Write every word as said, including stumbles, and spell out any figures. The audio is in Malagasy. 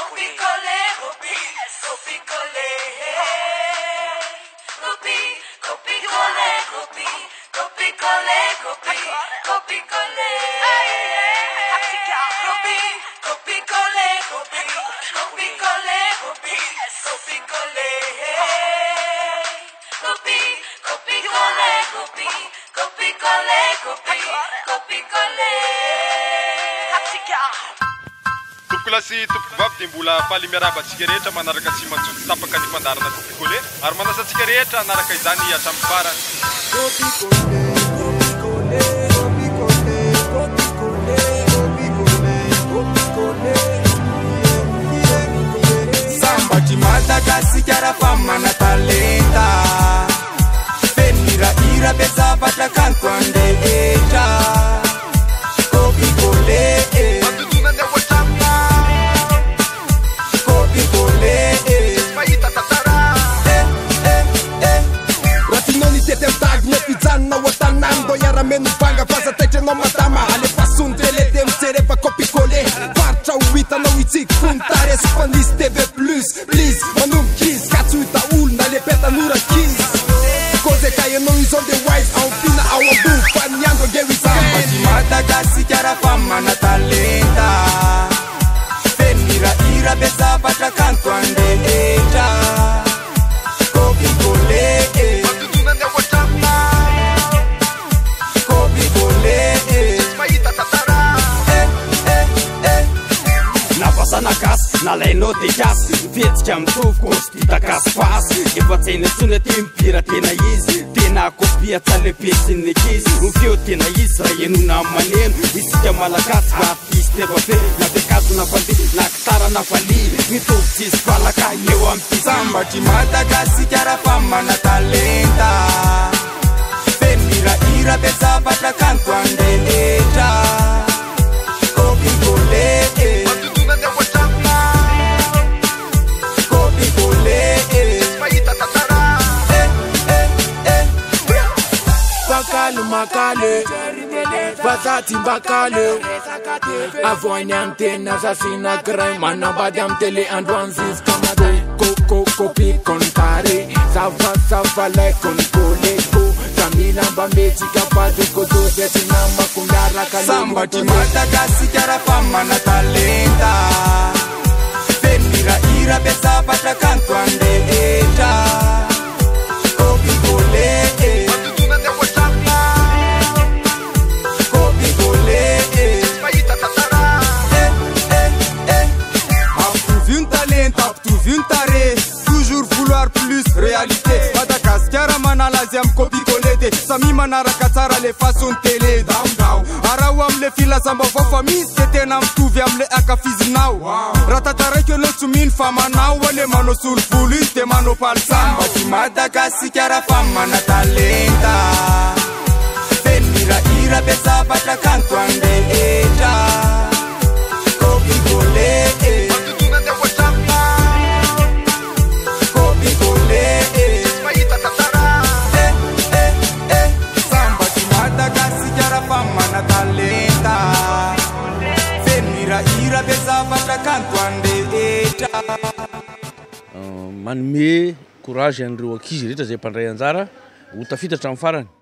Copier-coller, copier-coller. Copie, copie-coller, copie, copie-coller, copie, copie-coller. Copie, copie-coller, copie, copie-coller, copie, copie-coller. Copie, copie-coller, copie, copie-coller, copie, copie-coller. Tukulasi tupvab dia mbola faly miaraba antsika rehetra manaraka tsy manjoto tapaka ny fandarana kopikole ary manasa antsika rehetra anaraka izany hatramin'ny farany. Sambati Madagasikara fa mana talenta fenira-ira bezavatra kanto andehetra kopikole meno banga faza taitra anao madama alefa sondrele de mijerefa copie-coller faritra ho hitanao itsika fontary sy fanisy T V plus please manomboka izy ka tsy hita olona lepeta-nora kizy koze ka ianao izao de wise ampina ao ambony fa ny andro angeo izambati Madagasikara fa mana talenta fenira-ira be zavatra kanto andehetra copie-coller nalainao de kasy mivetsika mitovy konsitita kasy fasy efa tsaina tsony ty mipira tena izy tena kopia tsalepesiny ekizy mifeo tena izy raha enona maneno isika malagasy fa artisty evafe na bekazona fali na kitara na fali mitovy tsisy falaka eo amty sambatry Madagasikara fa mana talenta fenira-ira be zavatra kanto andehetra copie-coller makale vazati mbakale avoiny antena zasina gray manambady am tele androan zizy kamade koko kopi kontare zava zava lai konkoleko zamila mba metsika padeko dozetina makumiaraka sambati Madagasikara fa mana talenta fenira-ira be zavatra kanto andehetra copie-coller réalité Madagasikara manalazy am copie-coller de samy manaraka tsara le façon télé dao araho amle filazam-baovao fa misy de tena mitovy amle akafizinao raha tataraiky anao tsy mino fa manao ale manao solovolo izy de manao palisambati Madagasikara fa mana talenta fenira-ira be zavatra kanto andehetra copie-coller talenta fenira-ira be zavatra kanto andehetra manome courage an'ireo ankizy rehetra zay mpandray anjara ho tafitatra amin'ny farany.